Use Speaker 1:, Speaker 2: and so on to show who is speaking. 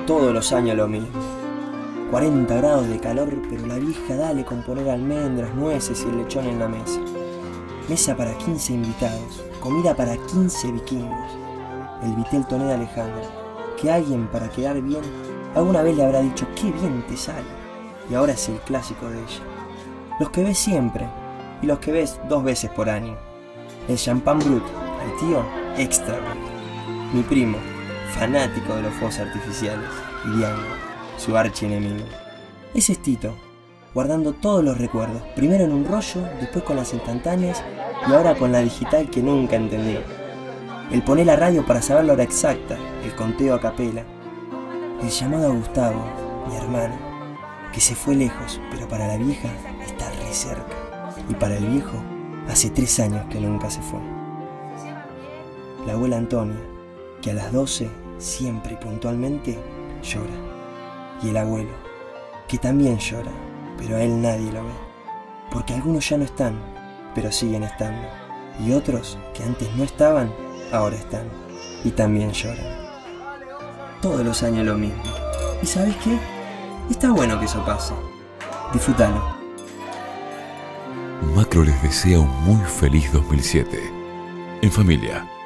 Speaker 1: Todos los años lo mismo. 40 grados de calor, pero la vieja dale con poner almendras, nueces y el lechón en la mesa. Mesa para 15 invitados, comida para 15 vikingos. El Viteltoné de Alejandra, que alguien para quedar bien alguna vez le habrá dicho qué bien te sale, y ahora es el clásico de ella. Los que ves siempre y los que ves 2 veces por año. El champán brut, el tío extra brut. Mi primo, fanático de los fuegos artificiales, y Diango, su archienemigo. Ese es Tito, guardando todos los recuerdos, primero en un rollo, después con las instantáneas y ahora con la digital que nunca entendí. El poner la radio para saber la hora exacta, el conteo a capela. El llamado a Gustavo, mi hermano, que se fue lejos, pero para la vieja está re cerca. Y para el viejo, hace 3 años que nunca se fue. La abuela Antonia, que a las 12, siempre y puntualmente, llora. Y el abuelo, que también llora, pero a él nadie lo ve. Porque algunos ya no están, pero siguen estando. Y otros, que antes no estaban, ahora están. Y también lloran. Todos los años lo mismo. ¿Y sabes qué? Está bueno que eso pase. Disfrútalo.
Speaker 2: Macro les desea un muy feliz 2007. En familia.